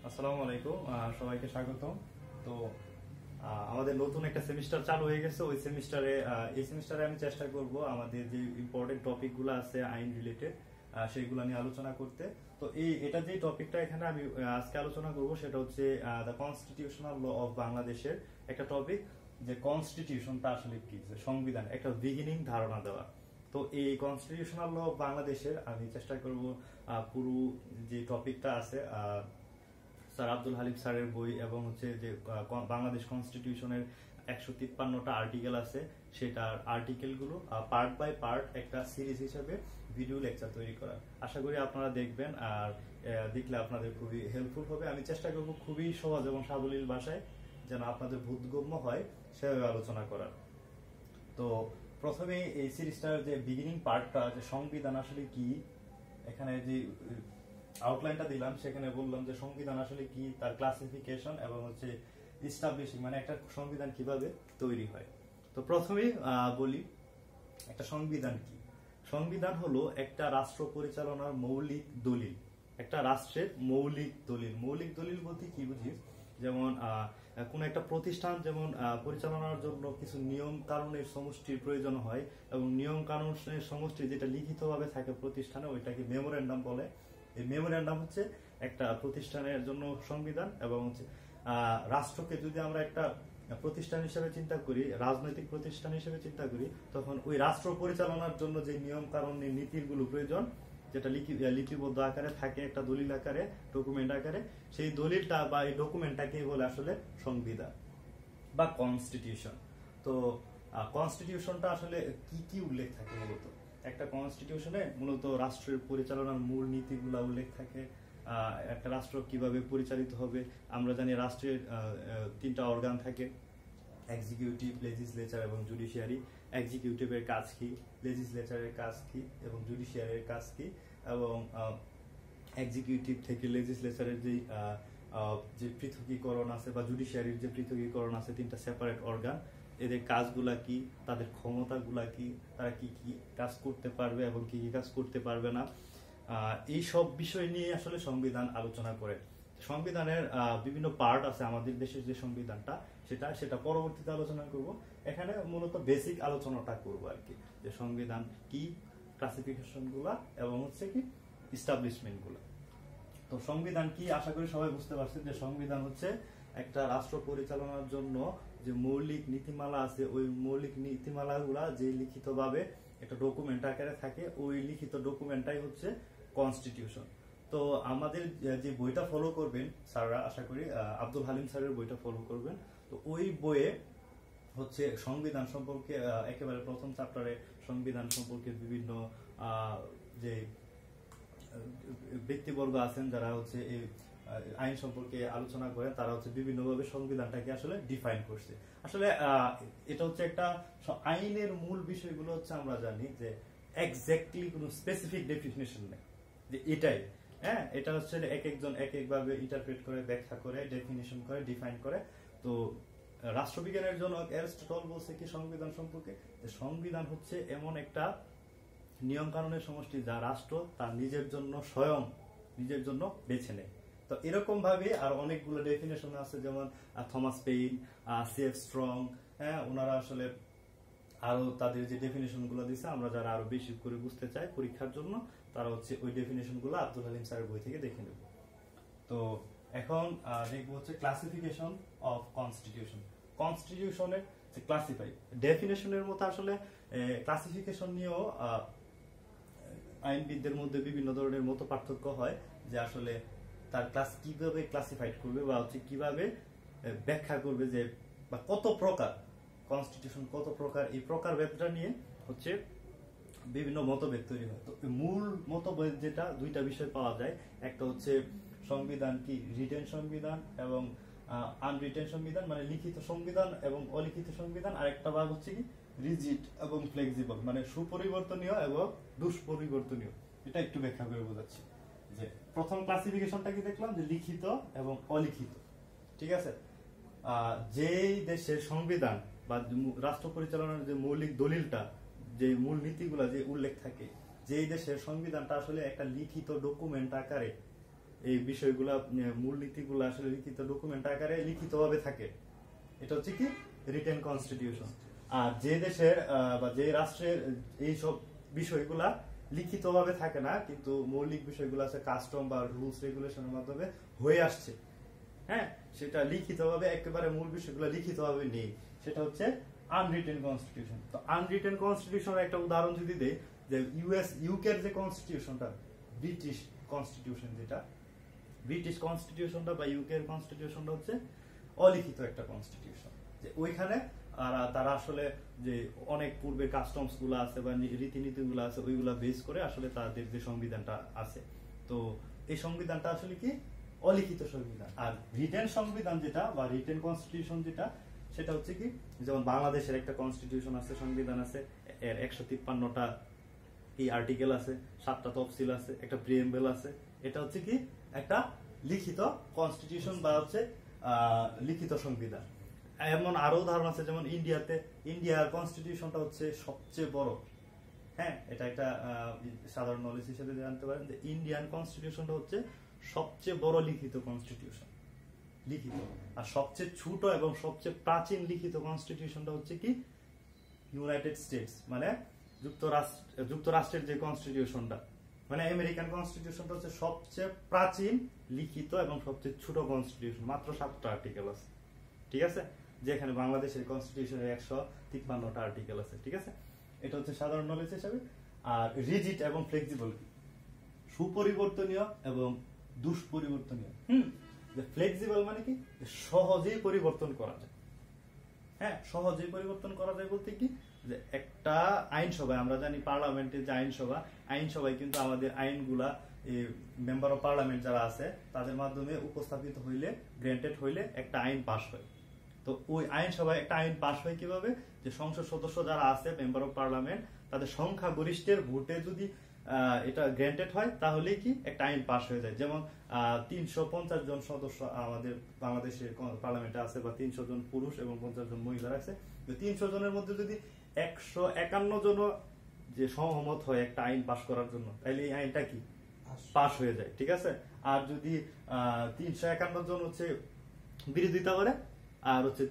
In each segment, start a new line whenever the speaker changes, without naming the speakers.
আসসালামু আলাইকুম, সবাইকে স্বাগতম। তো আমাদের নতুন একটা সেমিস্টার চালু হয়ে গেছে। ওই সেমিস্টারে এই সেমিস্টারে আমি চেষ্টা করব আমাদের যে ইম্পর্টেন্ট টপিকগুলো আছে আইন রিলেটেড সেইগুলো নিয়ে আলোচনা করতে। তো এটা যে টপিকটা এখানে আমি আজকে আলোচনা করব সেটা হচ্ছে দ্য কনস্টিটিউশনাল ল অফ বাংলাদেশের একটা টপিক, যে কনস্টিটিউশনটা আসলে কি, যে সংবিধান, একটা বিগিনিং ধারণা দেওয়া। তো এই কনস্টিটিউশনাল ল অফ বাংলাদেশের আমি চেষ্টা করব পুরো যে টপিকটা আছে স্যার আব্দুল হালিম স্যারের বই এবং হচ্ছে যে বাংলাদেশ কনস্টিটিউশনের 153টা আর্টিকেল আছে, সেটার আর্টিকেলগুলো পার্ট বাই পার্ট একটা সিরিজ হিসেবে ভিডিও লেকচার তৈরি করা। আশা করি আপনারা দেখবেন, আর দেখলে আপনাদের খুবই হেল্পফুল হবে। আমি চেষ্টা করব খুবই সহজ এবং সাবলীল ভাষায় যেন আপনাদের বোধগম্য হয় সেভাবে আলোচনা করার। তো প্রথমে এই সিরিজটার যে বিগিনিং পার্টটা, যে সংবিধান আসলে কি, এখানে যে আউটলাইনটা দিলাম সেখানে বললাম যে সংবিধান আসলে কি, তার ক্লাসিফিকেশন এবং হচ্ছে ইস্টাবলিশিং, মানে একটা সংবিধান কিভাবে তৈরি হয়। তো প্রথমেই বলি একটা সংবিধান কি। সংবিধান হলো একটা রাষ্ট্র পরিচালনার মৌলিক দলিল, একটা রাষ্ট্রের মৌলিক দলিল। মৌলিক দলিল বলতে কি বুঝি, যেমন কোন একটা প্রতিষ্ঠান যেমন পরিচালনার জন্য কিছু নিয়ম কানুনের সমষ্টির প্রয়োজন হয়, এবং নিয়ম কানুনের সমষ্টি যেটা লিখিতভাবে থাকে প্রতিষ্ঠানে, ওইটাকে মেমোরেন্ডাম বলে। এই মেমোরেন্ডাম হচ্ছে একটা প্রতিষ্ঠানের জন্য সংবিধান। এবং হচ্ছে রাষ্ট্রকে যদি আমরা একটা প্রতিষ্ঠান হিসেবে চিন্তা করি, রাজনৈতিক প্রতিষ্ঠান হিসেবে চিন্তা করি, তখন ওই রাষ্ট্র পরিচালনার জন্য যে নিয়ম কানুন নীতিগুলো প্রয়োজন, যেটা লিপিবদ্ধ আকারে থাকে একটা দলিল আকারে, ডকুমেন্ট আকারে, সেই দলিলটা বা এই ডকুমেন্টটাকে বলে আসলে সংবিধান বা কনস্টিটিউশন। তো কনস্টিটিউশনটা আসলে কি কি উল্লেখ থাকে মূলত একটা কনস্টিটিউশনে, মূলত রাষ্ট্রের পরিচালনার মূল নীতিগুলা উল্লেখ থাকে। একটা রাষ্ট্র কিভাবে পরিচালিত হবে, আমরা জানি রাষ্ট্রের 3টা অর্গান থাকে, এক্সিকিউটিভ, লেজিসলেচার এবং জুডিশিয়ারি। এক্সিকিউটিভের কাজ কি, লেজিসলেচারের কাজ কি এবং জুডিশিয়ারির কাজ কি, এবং এক্সিকিউটিভ থেকে লেজিসলেচারের যে পৃথকীকরণ আছে বা জুডিশিয়ারির যে পৃথকীকরণ আছে, 3টা সেপারেট অর্গান, এদের কাজগুলা কি, তাদের ক্ষমতাগুলা কি, তারা কি কি কাজ করতে পারবে এবং কি কি কাজ করতে পারবে না, এই সব বিষয় নিয়ে আসলে সংবিধান আলোচনা করে। সংবিধানের বিভিন্ন পার্ট আছে। আমাদের দেশের যে সংবিধানটা সেটা পরবর্তীতে আলোচনা করব। এখানে মূলত বেসিক আলোচনাটা করব আর কি, যে সংবিধান কি, ক্লাসিফিকেশন গুলা এবং হচ্ছে কি ইস্টাবলিশমেন্ট গুলা। তো সংবিধান কি, আশা করি সবাই বুঝতে পারছেন যে সংবিধান হচ্ছে একটা রাষ্ট্র পরিচালনার জন্য যে মৌলিক নীতিমালা আছে, ওই মৌলিক নীতিমালাগুলা যে লিখিতভাবে একটা ডকুমেন্ট আকারে থাকে, ওই লিখিত ডকুমেন্টটাই হচ্ছে কনস্টিটিউশন। তো আমাদের যে বইটা ফলো করবেন স্যাররা, আশা করি আব্দুল হালিম স্যারের বইটা ফলো করবেন। তো ওই বইয়ে হচ্ছে সংবিধান সম্পর্কে একেবারে প্রথম চ্যাপ্টারে সংবিধান সম্পর্কে বিভিন্ন যে ব্যক্তিবর্গ আছেন যারা হচ্ছে এই আইন সম্পর্কে আলোচনা করে, তারা হচ্ছে বিভিন্নভাবে সংবিধানটাকে আসলে ডিফাইন করছে। আসলে এটা হচ্ছে একটা আইনের মূল বিষয়গুলো হচ্ছে আমরা জানি যে এক্স্যাক্টলি কোনো স্পেসিফিক ডেফিনেশন নেই যে এটাই, হ্যাঁ, এটা হচ্ছে এক একজন এক একভাবে ইন্টারপ্রেট করে, ব্যাখ্যা করে, ডেফিনেশন করে, ডিফাইন করে। তো রাষ্ট্রবিজ্ঞানের জনক অ্যারিস্টটল বলছে কি সংবিধান সম্পর্কে, যে সংবিধান হচ্ছে এমন একটা নিয়ম কানুনের সমষ্টি যা রাষ্ট্র তার নিজের জন্য স্বয়ং নিজের জন্য বেছে নেয়। তো এরকম ভাবে আর অনেকগুলো ডেফিনেশন আছে, যেমন থমাস পেইন, সিএফ স্ট্রং, হ্যাঁ, ওনারা আসলে আরো তাদের যে ডেফিনেশন গুলো দিচ্ছে, আমরা যারা আরো বেশি করে বুঝতে চাই পরীক্ষার জন্য, তারা হচ্ছে ওই ডেফিনেশন গুলো আব্দুল হালিম স্যারের বই থেকে দেখে নেব। তো এখন দেখবো হচ্ছে ক্লাসিফিকেশন অফ কনস্টিটিউশন। কনস্টিটিউশনের যে ক্লাসিফাই, ডেফিনেশনের মতো আসলে ক্লাসিফিকেশন নিয়েও আইনবিদদের মধ্যে বিভিন্ন ধরনের মত পার্থক্য হয়, যে আসলে তার ক্লাস কিভাবে ক্লাসিফাইড করবে বা হচ্ছে কিভাবে ব্যাখ্যা করবে, যে বা কত প্রকার কনস্টিটিউশন, কত প্রকার, এই প্রকার ভেদটা নিয়ে হচ্ছে বিভিন্ন মতভেদ তৈরি হয়। তো মূল মতভেদ যেটা, 2টা বিষয় পাওয়া যায়। একটা হচ্ছে সংবিধান কি রিটেন সংবিধান এবং আনরিটেন সংবিধান, মানে লিখিত সংবিধান এবং অলিখিত সংবিধান। আর একটা ভাগ হচ্ছে কি রিজিড এবং ফ্লেক্সিবল, মানে সুপরিবর্তনীয় এবং দুষ্পরিবর্তনীয়। এটা একটু ব্যাখ্যা করে বোঝাচ্ছি। যে প্রথম ক্লাসিফিকেশনটা কি দেখলাম, যে লিখিত এবং অলিখিত, ঠিক আছে। যেই দেশের সংবিধান বা রাষ্ট্র পরিচালনার যে মৌলিক দলিলটা, যে মূল নীতিগুলা যে উল্লেখ থাকে, যেই দেশের সংবিধানটা আসলে একটা লিখিত ডকুমেন্ট আকারে এই বিষয়গুলা মূলনীতিগুলো আসলে লিখিত ডকুমেন্ট আকারে লিখিতভাবে থাকে, এটা হচ্ছে কি রিটেন কনস্টিটিউশন। আর যে দেশের বা যে রাষ্ট্রের এই সব বিষয়গুলা লিখিতভাবে থাকে না, কিন্তু মৌলিক বিষয়গুলো আছে কাস্টম বা রুলস রেগুলেশনের মাধ্যমে হয়ে আসছে, হ্যাঁ, সেটা লিখিতভাবে একেবারে মূল বিষয়গুলো লিখিতভাবে নেই, সেটা হচ্ছে আনরিটেন কনস্টিটিউশন। তো আনরিটেন কনস্টিটিউশনের একটা উদাহরণ যদি দেই, যে ইউকের যে কনস্টিটিউশনটা, ব্রিটিশ কনস্টিটিউশন, যেটা ব্রিটিশ কনস্টিটিউশনটা বা ইউকের কনস্টিটিউশনটা হচ্ছে অলিখিত একটা কনস্টিটিউশন, যে ওইখানে তারা আসলে যে অনেক পূর্বে কাস্টমস গুলো আছে বা রীতিনীতি গুলো আছে ওইগুলা বেস করে আসলে তাদের যে সংবিধানটা আছে, তো এই সংবিধানটা আসলে কি অলিখিত সংবিধান। আর রিটেন সংবিধান যেটা বা রিটেন কনস্টিটিউশন যেটা, সেটা হচ্ছে কি যেমন বাংলাদেশের একটা কনস্টিটিউশন আছে, সংবিধান আছে, এর 153টা এই আর্টিকেল আছে, 7টা তফসিল আছে, একটা প্রিএমবেল আছে, এটা হচ্ছে কি একটা লিখিত কনস্টিটিউশন বা হচ্ছে লিখিত সংবিধান। এমন আরো উদাহরণ আছে, যেমন ইন্ডিয়ার কনস্টিটিউশনটা হচ্ছে সবচেয়ে বড়, হ্যাঁ, এটা একটা সাধারণ নলেজ হিসেবে জানতে পারেন যে ইন্ডিয়ান কনস্টিটিউশনটা হচ্ছে সবচেয়ে বড় লিখিত কনস্টিটিউশন, লিখিত। আর সবচেয়ে ছোট এবং সবচেয়ে প্রাচীন লিখিত কনস্টিটিউশনটা হচ্ছে কি ইউনাইটেড স্টেটস, মানে যুক্তরাষ্ট্রের যে কনস্টিটিউশনটা, মানে আমেরিকান কনস্টিটিউশনটা হচ্ছে সবচেয়ে প্রাচীন লিখিত এবং সবচেয়ে ছোট কনস্টিটিউশন, মাত্র 7টা আর্টিকেল আছে, ঠিক আছে, যেখানে বাংলাদেশের কনস্টিটিউশনের 153টা আর্টিকেল আছে, ঠিক আছে। এটা হচ্ছে সাধারণ নলেজ হিসাবে। আর রিজিড এবং ফ্লেক্সিবল, সুপরিবর্তনীয় এবং দুষ্পরিবর্তনীয়। ফ্লেক্সিবল মানে কি সহজেই পরিবর্তন করা যায়, হ্যাঁ, সহজেই পরিবর্তন করা যায় বলতে কি, যে একটা আইনসভায়, আমরা জানি পার্লামেন্টের যে আইনসভায় কিন্তু আমাদের আইনগুলা মেম্বার অফ পার্লামেন্ট যারা আছে তাদের মাধ্যমে উপস্থাপিত হইলে, গ্র্যান্টেড হইলে একটা আইন পাস হয়। তো ওই আইনসভায় একটা আইন পাস হয় কিভাবে, যে সংসদ সদস্য যারা আছে মেম্বার অফ পার্লামেন্ট, তাদের সংখ্যা গরিষ্ঠের ভোটে যদি এটা গ্র্যান্টেড হয় তাহলে কি একটা আইন পাস হয়ে যায়। যেমন 350 জন সদস্য আমাদের বাংলাদেশের পার্লামেন্টে আছে, বা 300 জন পুরুষ এবং 50 জন মহিলা আছে। 300 জনের মধ্যে যদি 151 জন যে সহমত হয় একটা আইন পাস করার জন্য, তাহলে এই আইনটা কি পাস হয়ে যায়, ঠিক আছে। আর যদি 351 জন হচ্ছে বিরোধিতা করে, আর হচ্ছে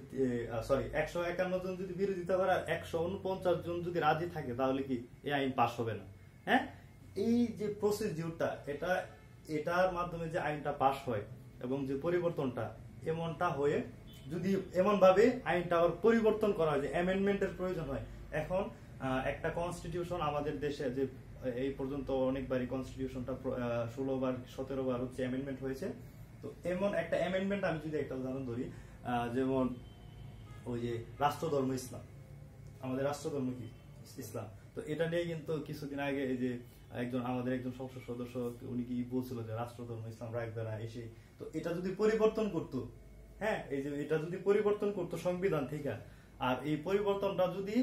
151 জন যদি বিরোধিতা করে, আর 149 জন যদি রাজি থাকে, তাহলে কি এই আইন পাস হবে না, হ্যাঁ। এই যে প্রসিডিউরটা, এটার মাধ্যমে যে আইনটা পাস হয় এবং যে পরিবর্তনটা এমনটা হয়ে, যদি এমন ভাবে আইনটা আবার পরিবর্তন করা হয় যে অ্যামেন্ডমেন্টের প্রয়োজন হয়। এখন একটা কনস্টিটিউশন আমাদের দেশে যে এই পর্যন্ত অনেকবারই কনস্টিটিউশনটা 16 বার 17 বার হচ্ছে অ্যামেন্ডমেন্ট হয়েছে। তো এমন একটা অ্যামেন্ডমেন্ট, আমি যদি একটা উদাহরণ ধরি, যেমন ওই যে রাষ্ট্রধর্ম ইসলাম, আমাদের রাষ্ট্রধর্ম কি ইসলাম। তো এটা নিয়ে কিন্তু কিছুদিন আগে এই যে আমাদের একজন সংসদ সদস্য উনি কি বলছিল যে রাষ্ট্রধর্ম ইসলাম রাখবে না এসে। তো এটা যদি পরিবর্তন করতো, হ্যাঁ, এই যে এটা যদি পরিবর্তন করতো সংবিধান থেকে, আর এই পরিবর্তনটা যদি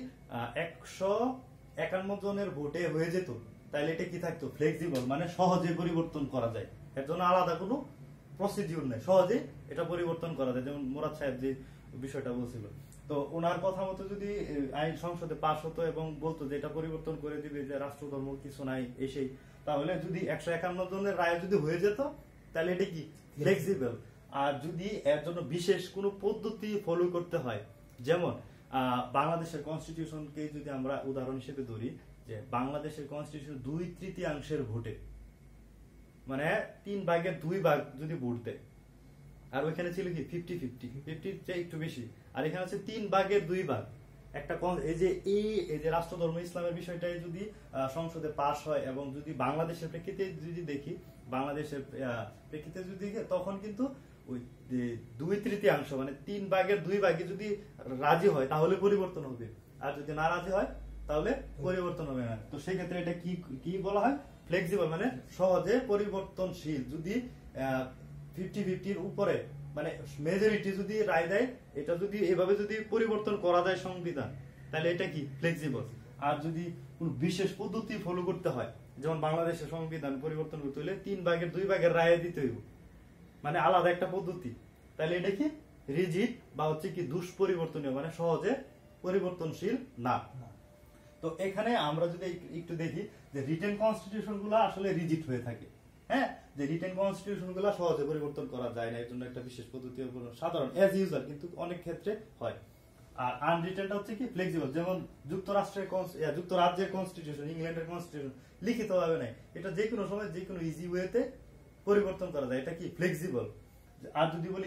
151 জনের ভোটে হয়ে যেত, তাহলে এটা কি থাকতো ফ্লেক্সিবল, মানে সহজে পরিবর্তন করা যায়, এর জন্য আলাদা কোনো প্রসিডিউর নেই, সহজে এটা পরিবর্তন করা যায়। যেমন মুরাদ সাহেব যে বিষয়টা বলছিল, তো ওনার কথা মতো যদি আইন সংসদে পাশ হতো এবং বলতো যে এটা পরিবর্তন করে দিবে যে রাষ্ট্রধর্ম কিছু নাই এসেই, তাহলে যদি 151 জনের রায় যদি হয়ে যেত, তাহলে এটা কি ফ্লেক্সিবল। আর যদি এর জন্য বিশেষ কোনো পদ্ধতি ফলো করতে হয়, যেমন বাংলাদেশের কনস্টিটিউশনকে যদি আমরা উদাহরণ হিসেবে ধরি, যে বাংলাদেশের কনস্টিটিউশন 2/3 ভোটে, মানে 3/2 যদি ভোট দেয়, আর ওইখানে ছিল কি 50-50 চেয়ে একটু বেশি, আর এখানে হচ্ছে 3/2 একটা এই যে রাষ্ট্রধর্ম ইসলামের বিষয়টাই যদি সংসদে পাশ হয়, এবং যদি বাংলাদেশের প্রেক্ষিতে যদি দেখি, বাংলাদেশের প্রেক্ষিতে যদি দেখি, তখন কিন্তু ওই 2/3 মানে 3/2 যদি রাজি হয় তাহলে পরিবর্তন হবে, আর যদি না রাজি হয় তাহলে পরিবর্তন হবে না। তো সেই ক্ষেত্রে এটা কি বলা হয়, ফ্লেক্সিবল, মানে সহজে পরিবর্তনশীল। যদি 50-50 উপরে, মানে মেজরিটি যদি রায় দেয়, এটা যদি এভাবে যদি পরিবর্তন করা যায় সংবিধান, তাহলে এটা কি ফ্লেক্সিবল। আর যদি কোন বিশেষ পদ্ধতি ফলো করতে হয়, যেমন বাংলাদেশের সংবিধান পরিবর্তন করতে হলে 3/2 রায় দিতে হইব, মানে আলাদা একটা পদ্ধতি, তাহলে এটা কি রিজিড বা হচ্ছে কি দুষ্পরিবর্তনীয়, মানে সহজে পরিবর্তনশীল না। তো এখানে আমরা যদি একটু দেখি যে রিটেন কনস্টিটিউশন গুলো আসলে রিজিড হয়ে থাকে, হ্যাঁ, যে রিটেন কনস্টিটিউশন গুলো সহজে পরিবর্তন করা যায় না, এর জন্য একটা বিশেষ পদ্ধতি সাধারণ এজ ইউজার, কিন্তু অনেক ক্ষেত্রে হয়। আর আনরিটেনটা হচ্ছে কি ফ্লেক্সিবল, যেমন যুক্তরাজ্যের কনস্টিটিউশন, ইংল্যান্ডের কনস্টিটিউশন লিখিত ভাবে নাই, এটা যে কোনো সময় যে কোনো ইজি ওয়েতে পরিবর্তন করা যায়, এটা কি ফ্লেক্সিবল। আর যদি বলি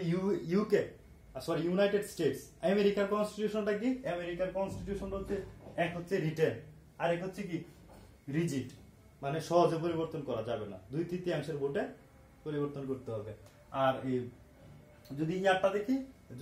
ইউনাইটেড স্টেটস, আমেরিকার কনস্টিটিউশনটা কি, আমেরিকার কনস্টিটিউশনটা হচ্ছে এক হচ্ছে রিটেন আর এক হচ্ছে কি রিজিড, মানে সহজে পরিবর্তন করা যাবে না, 2/3 ভোটে পরিবর্তন করতে হবে। আর এই যদি ইয়ারটা দেখি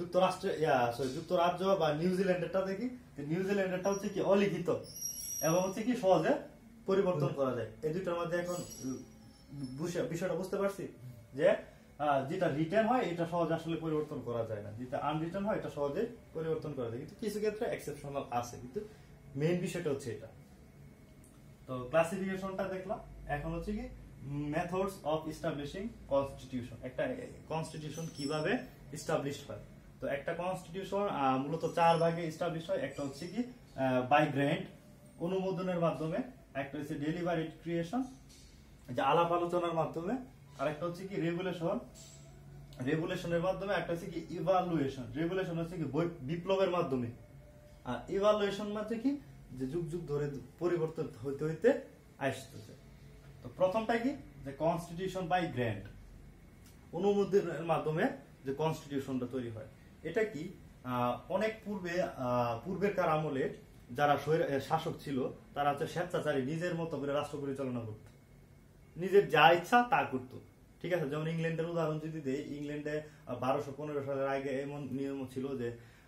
যুক্তরাজ্য বা নিউজিল্যান্ডেরটা দেখি, নিউজিল্যান্ডেরটা হচ্ছে কি অলিখিত এবং হচ্ছে কি সহজে পরিবর্তন করা যায়। এই দুইটার মধ্যে এখন বিষয়টা বুঝতে পারছি যে যেটা রিটার্ন হয় এটা সহজে আসলে পরিবর্তন করা যায় না, যেটা আনরিটার্ন হয় এটা সহজে পরিবর্তন করা যায়, কিন্তু কিছু ক্ষেত্রে এক্সেপশনাল আছে, কিন্তু মেইন বিষয়টা হচ্ছে এটা। তো ক্লাসিফিকেশনটা দেখলাম, এখন হচ্ছে কি মেথডস অফ এস্টাবলিশিং কনস্টিটিউশন, একটা কনস্টিটিউশন কিভাবে এস্টাবলিশ হয়। তো একটা কনস্টিটিউশন মূলত 4 ভাগে এস্টাবলিশ হয়। একটা হচ্ছে কি বাই গ্র্যান্ট, অনুমোদনের মাধ্যমে, একটা হচ্ছে ডেলিভারেট ক্রিয়েশন, যে আলাপ আলোচনার মাধ্যমে, আর একটা হচ্ছে কি রেগুলেশনের মাধ্যমে, একটা হচ্ছে কি ইভালুয়েশন, রেগুলেশন হচ্ছে কি বিপ্লবের মাধ্যমে, আর ইভালুয়েশন মানে কি যে যুগ যুগ ধরে পরিবর্তন হইতে হইতে আসতেছে। তো প্রথমটা কি যে কনস্টিটিউশন বাই গ্র্যান্ট, অনুমোদনের মাধ্যমে যে কনস্টিটিউশনটা তৈরি হয়। এটা কি অনেক পূর্বেকার আমলে যারা শাসক ছিল তারা হচ্ছে স্বেচ্ছাচারী, নিজের মতো করে রাষ্ট্র পরিচালনা করত, নিজের যা ইচ্ছা তা করতো। ঠিক আছে, যেমন ইংল্যান্ডের উদাহরণ যদি দেই, ইংল্যান্ডে 1215 সালের আগে এমন নিয়ম ছিল যে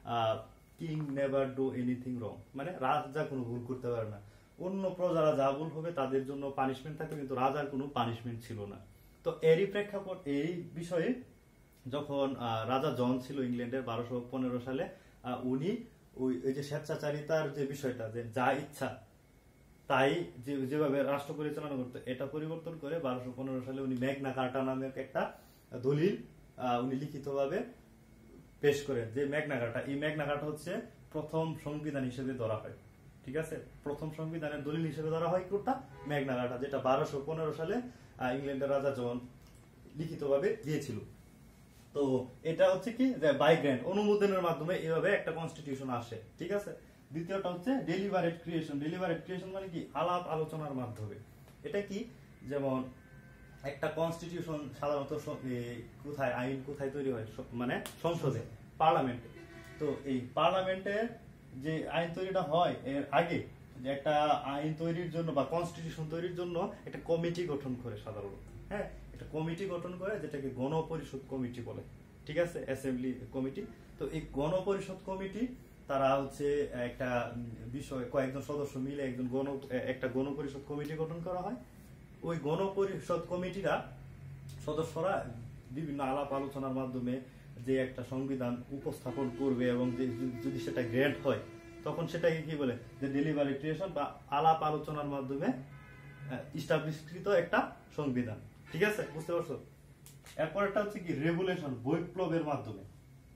king never do anything wrong, মানে রাজা কোনো ভুল করতে পারে না, অন্য প্রজারা যা ভুল হবে তাদের জন্য পানিশমেন্ট থাকতো, কিন্তু রাজার কোনো পানিশমেন্ট ছিল না। তো এরই প্রেক্ষাপট, এই বিষয়ে যখন রাজা জন ছিল ইংল্যান্ডের 1215 সালে, উনি ওই যে স্বেচ্ছাচারিতার যে বিষয়টা, যে যা ইচ্ছা তাই যেভাবে রাষ্ট্র পরিচালনা করতো, এটা পরিবর্তন করে 1215 সালে উনি ম্যাগনা কার্টা নামে একটা দলিল উনি লিখিতভাবে পেশ করেন। যে ম্যাগনা কার্টা, এই ম্যাগনা কার্টা হচ্ছে প্রথম সংবিধান হিসেবে ধরা হয়। ঠিক আছে, প্রথম সংবিধানের দলিল হিসেবে ধরা হয় কোনটা, ম্যাগনা কার্টা, যেটা 1215 সালে ইংল্যান্ডের রাজা জন লিখিতভাবে দিয়েছিল। তো এটা হচ্ছে কি যে বাই গ্র্যান্ট, অনুমোদনের মাধ্যমে এইভাবে একটা কনস্টিটিউশন আসে। ঠিক আছে, দ্বিতীয়টা হচ্ছে ডেলিভারেট ক্রিয়েশন। ডেলিভারেট ক্রিয়েশন মানে কি আলাপ আলোচনার মাধ্যমে। এটা কি, যেমন একটা কনস্টিটিউশন সাধারণত কোথায় আইন কোথায় তৈরি হয়, মানে সংসদে, পার্লামেন্টে। তো এই পার্লামেন্টের যে আইন তৈরিটা হয় এর আগে যে একটা আইন তৈরির জন্য বা কনস্টিটিউশন তৈরির জন্য একটা কমিটি গঠন করে সাধারণত, হ্যাঁ, একটা কমিটি গঠন করে যেটাকে গণপরিষদ কমিটি বলে। ঠিক আছে, অ্যাসেম্বলি কমিটি। তো এই গণপরিষদ কমিটি তারা হচ্ছে একটা বিষয়, কয়েকজন সদস্য মিলে একটা গণপরিষদ কমিটি গঠন করা হয়। ওই গণপরিষদ কমিটিরা সদস্যরা বিভিন্ন আলাপ আলোচনার মাধ্যমে যে একটা সংবিধান উপস্থাপন করবে, এবং যদি সেটা গ্র্যান্ট হয় তখন সেটাকে কি বলে, যে ডেলিভারি ক্রিয়েশন বা আলাপ আলোচনার মাধ্যমে ইস্টাবলিশকৃত একটা সংবিধান। ঠিক আছে, বুঝতে পারছো? এরপর একটা হচ্ছে কি রেগুলেশন, বিপ্লবের মাধ্যমে।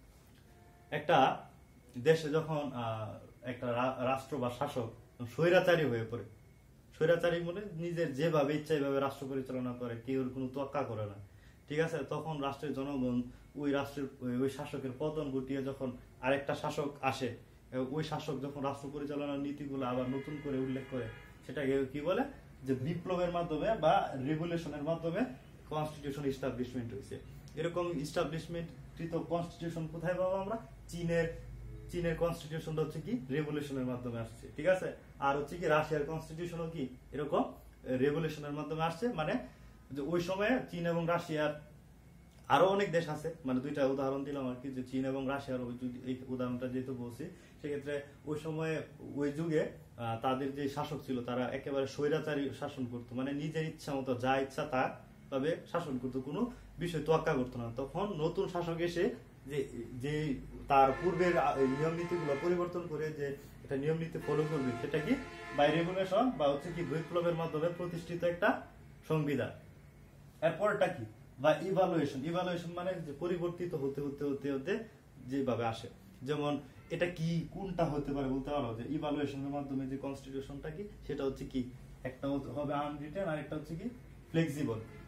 একটা দেশে যখন একটা রাষ্ট্র বা শাসক স্বৈরাচারী হয়ে পড়ে, স্বৈরাচারী বলে নিজের যেভাবে ইচ্ছা এইভাবে রাষ্ট্র পরিচালনা করে, কেউ কোনো তোয়াক্কা করে না। ঠিক আছে, তখন রাষ্ট্রের জনগণ ওই শাসকের পতন ঘটিয়ে যখন আরেকটা শাসক আসে, ওই শাসক যখন রাষ্ট্র পরিচালনার নীতিগুলো আবার নতুন করে উল্লেখ করে, সেটাকে কি বলে, যে বিপ্লবের মাধ্যমে বা রেগুলেশনের মাধ্যমে কনস্টিটিউশন এস্টাবলিশমেন্ট হয়েছে। এরকম এস্টাবলিশমেন্ট কৃত কনস্টিটিউশন কোথায় পাবো আমরা? চীনের কনস্টিটিউশনটা হচ্ছে কি রেভলিউশনের মাধ্যমে আসছে। ঠিক আছে, আর হচ্ছে কি রাশিয়ার কনস্টিটিউশনও কি এরকম রেভলিউশনের মাধ্যমে আসছে। মানে যে ওই সময়ে চীন এবং রাশিয়ার আরো অনেক দেশ আছে, মানে দুইটা উদাহরণ দিলাম আর কি, যে চীন এবং রাশিয়ার এই উদাহরণটা যেহেতু বলছি, সেক্ষেত্রে ওই সময়ে ওই যুগে তাদের যে শাসক ছিল তারা একেবারে স্বৈরাচারী শাসন করতো, মানে নিজের ইচ্ছা মতো যা ইচ্ছা তা ভাবে শাসন করতো, কোনো বিষয় তোয়াক্কা করতো না। তখন নতুন শাসক এসে যে তার পূর্বের নিয়ম নীতিগুলো পরিবর্তন করে যে এটা নিয়ম নীতি ফলো করবে, সেটা কি বাই রেগুলেশন বা হচ্ছে কি বিপ্লবের মাধ্যমে প্রতিষ্ঠিত একটা সংবিধান। এরপরটা কি বা ইভালুয়েশন মানে যে পরিবর্তিত হতে হতে হতে হতে যেভাবে আসে। যেমন এটা কি কোনটা হতে পারে বলতে পারো, যে ইভালুয়েশনের মাধ্যমে যে কনস্টিটিউশনটা কি, সেটা হচ্ছে কি একটা হবে আনরিটেন আর একটা হচ্ছে কি ফ্লেক্সিবল।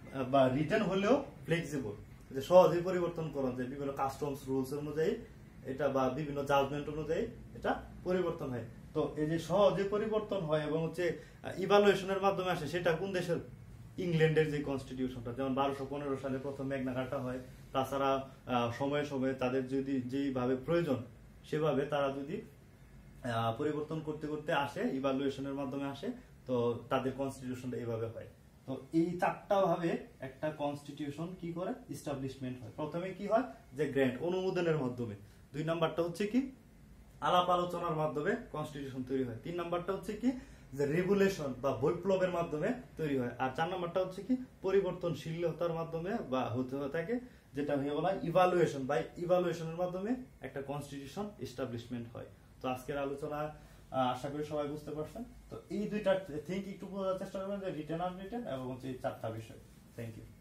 বা রিটেন হলেও ফ্লেক্সিবল, যে সহজেই পরিবর্তন করা যায় বিভিন্ন কাস্টমস রুলস অনুযায়ী এটা, বা বিভিন্ন জাজমেন্ট অনুযায়ী এটা পরিবর্তন হয়। তো এই যে সহজে পরিবর্তন হয় এবং হচ্ছে ইভালুয়েশনের মাধ্যমে আসে, সেটা কোন দেশের? ইংল্যান্ডের যে কনস্টিটিউশনটা, যেমন 1215 সালে প্রথম ম্যাগনা কার্টা হয়। তাছাড়া সময়ে সময়ে তাদের যদি যেইভাবে প্রয়োজন সেভাবে তারা যদি পরিবর্তন করতে করতে আসে, ইভালুয়েশনের মাধ্যমে আসে, তো তাদের কনস্টিটিউশনটা এইভাবে হয়। তো এই চারটা ভাবে একটা কনস্টিটিউশন কি করে এস্টাবলিশমেন্ট হয়। প্রথমে কি হয় যে গ্র্যান্ট, অনুমোদনের মাধ্যমে। 2 নাম্বারটা হচ্ছে কি আলাপ আলোচনার মাধ্যমে কনস্টিটিউশন তৈরি হয়। 3 নাম্বারটা হচ্ছে কি যে রেগুলেশন বা বৈপ্লবের মাধ্যমে তৈরি হয়। আর 4 নাম্বারটা হচ্ছে কি পরিবর্তনশীলতার মাধ্যমে বা হতে থাকে, যেটা হয়ে বলা ইভালুয়েশন, বা ইভালুয়েশনের মাধ্যমে একটা কনস্টিটিউশন এস্টাবলিশমেন্ট হয়। তো আজকের আলোচনা আশা করি সবাই বুঝতে পারছেন। তো এই দুইটা থিঙ্ক একটু বোঝার চেষ্টা করবেন, যে রিটেন আনরিটেন এবং হচ্ছে এই চারটা বিষয়। Thank you.